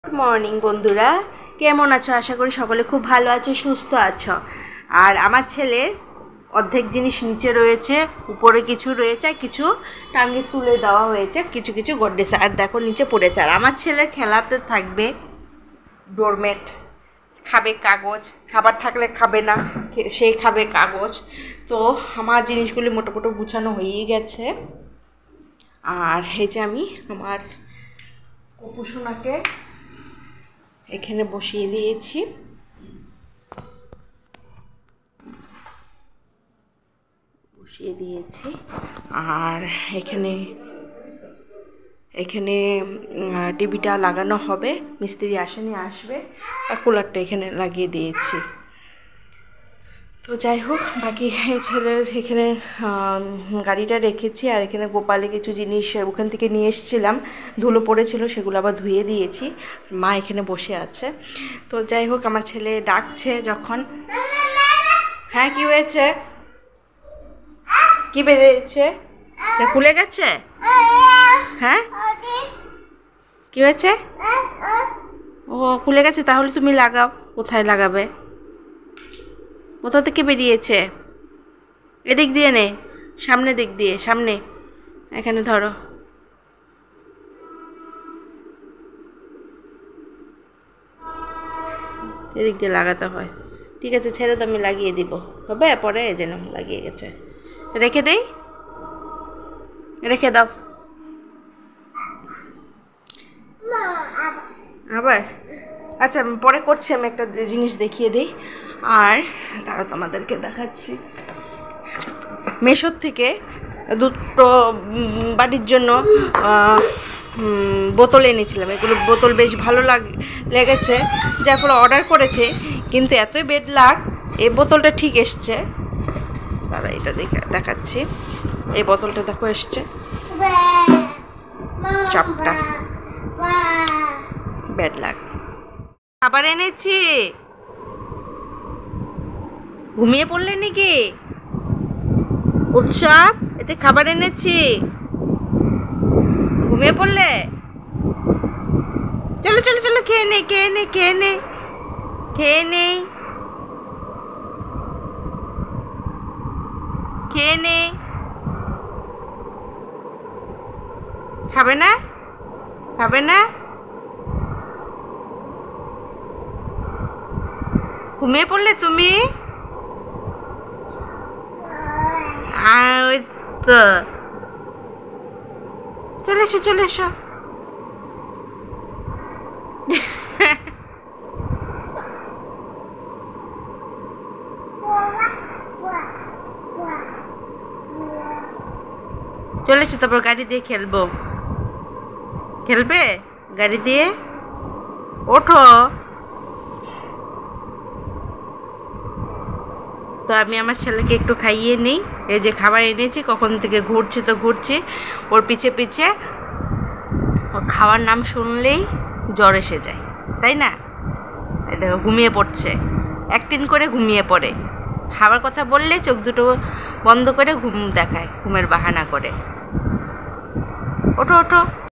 Morning বন্ধুরা, কেমন আছো? আশা করি সকলে খুব ভালো আছো, সুস্থ আছো। আর আমার ছেলের অর্ধেক জিনিস নিচে রয়েছে, উপরে কিছু রয়েছে, কিছু টাঙ্গি তুলে দেওয়া হয়েছে, কিছু কিছু গড্রেজ। আর দেখো নিচে পড়েছে। আর আমার ছেলের খেলাতে থাকবে ডোরমেট, খাবে কাগজ, খাবার থাকলে খাবে না, সেই খাবে কাগজ। তো আমার জিনিসগুলি মোটামুটি গুছানো হয়েই গেছে। আর এই যে আমি আমার কপুসোনাকে এখানে বসিয়ে দিয়েছি। আর এখানে টিভিটা লাগানো হবে, মিস্ত্রি আসেনি, আসবে। আর কুলারটা এখানে লাগিয়ে দিয়েছি। তো যাই হোক, বাকি ছেলের এখানে গাড়িটা রেখেছি। আর এখানে গোপালে কিছু জিনিস ওখান থেকে নিয়ে এসেছিলাম, ধুলো পড়েছিল, সেগুলো আবার ধুয়ে দিয়েছি। মা এখানে বসে আছে। তো যাই হোক, আমার ছেলে ডাকছে যখন। হ্যাঁ, কি হয়েছে? কি বেরিয়েছে? খুলে গেছে? হ্যাঁ, কি হয়েছে? ও খুলে গেছে, তাহলে তুমি লাগাও। কোথায় লাগাবে? কোথা থেকে বেরিয়েছে? এদিক দিয়ে নে, সামনে দিক দিয়ে, সামনে এখানে ধরো। এদিক দিয়ে লাগাতে হয়। ঠিক আছে, ছেড়ে তো, আমি লাগিয়ে দিব। হবে পরে, যেন লাগিয়ে গেছে। রেখে দেই, রেখে দাও। আবার আচ্ছা, পরে করছি। আমি একটা জিনিস দেখিয়ে দিই। আর তারা তোমাদেরকে দেখাচ্ছি। মেশোর থেকে দুটো বাড়ির জন্য বোতল এনেছিলাম। এগুলো বোতল বেশ ভালো লেগেছে, যার ফলে অর্ডার করেছে। কিন্তু এতই বেড লাগ, এই বোতলটা ঠিক এসছে। তারা এটা দেখাচ্ছি। এই বোতলটা দেখো এসছে, চাপটা ব্যাড লাগ। খাবার এনেছি। ঘুমিয়ে পড়লে নাকি? উৎসব, এতে খাবার এনেছি। ঘুমিয়ে পড়লে? চলো চলো চলো, খেয়ে নে, খেয়ে নে, খেয়ে নে, খেয়ে নে, খেয়ে নে। খাবে না? খাবে না? ঘুমিয়ে পড়লে তুমি? ওই তো, চলে এসো, চলে এসো। চলে এসো, তারপর গাড়ি দিয়ে খেলবো। খেলবে গাড়ি দিয়ে? ওঠো। তো আমি আমার ছেলেকে একটু খাইয়ে নিই। এই যে খাবার এনেছি, কখন থেকে ঘুরছে তো ঘুরছি ওর পিছে পিছে। ও খাওয়ার নাম শুনলেই জ্বর এসে যায়, তাই না? এই দেখো, ঘুমিয়ে পড়ছে, অ্যাক্টিং করে ঘুমিয়ে পড়ে। খাবার কথা বললে চোখ দুটো বন্ধ করে ঘুম দেখায়, ঘুমের বাহানা করে। ওঠো ওঠো।